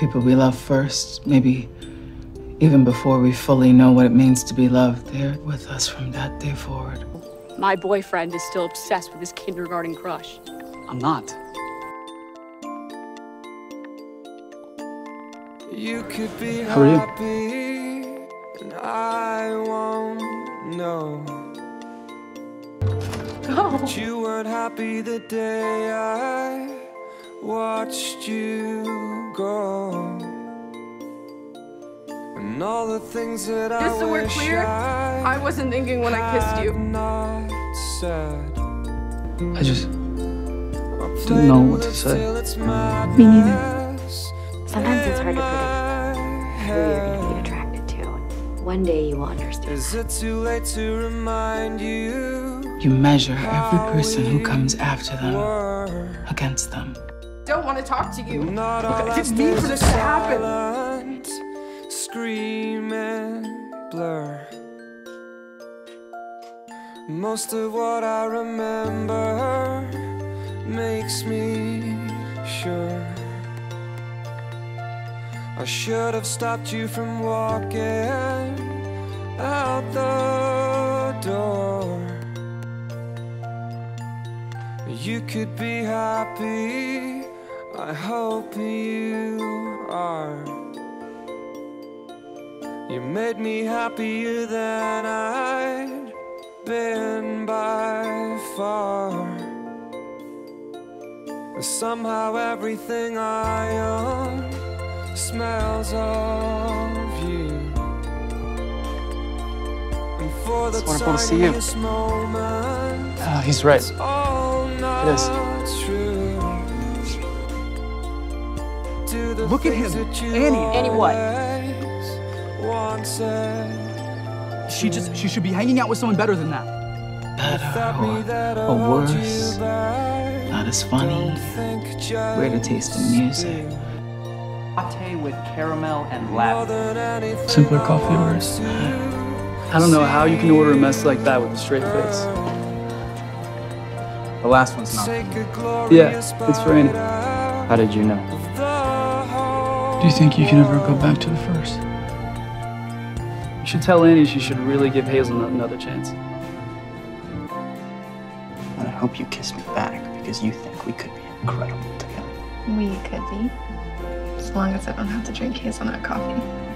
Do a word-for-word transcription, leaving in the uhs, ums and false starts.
people we love first, maybe even before we fully know what it means to be loved, they're with us from that day forward. My boyfriend is still obsessed with his kindergarten crush. I'm not. You could be How are you? happy, and I won't know. Oh. But you weren't happy the day I watched you go. And all the things that I Just so we're wish clear, I I wasn't thinking when I kissed you. had not said. I just didn't know what to say. Me neither. Sometimes it's hard to predict who you're going to get attracted to. One day you will understand. Is it too late to remind you? You measure every person who comes after them against them. Don't want to talk to you. Not Look, all I didn't our mean for days this to happen. silent, scream and blur. Most of what I remember makes me sure I should have stopped you from walking out the door. You could be happy, I hope you are. You made me happier than I'd been by far. But somehow everything I own smells of you. And for the It's wonderful to see you. tiniest moment, Uh, he's right. it's all not It is. true. Do the Look at things him. that you Annie. Annie what? always wanted. She just, she should be hanging out with someone better than that. Better Me or, that or hold you worse, back. not as funny, Don't think just weirder taste in music. you. Latte with caramel and More lavender. than anything Simpler I coffee want orders. to I don't know how you can order a mess like that with a straight face. The last one's not. take a Yeah, glorious it's for Annie. bite out How did you know? of the whole Do you think you can ever go back to the first? You should tell Annie she should really give Hazelnut another chance. And I hope you kiss me back because you think we could be incredible together. We could be. As long as I don't have to drink hazelnut coffee.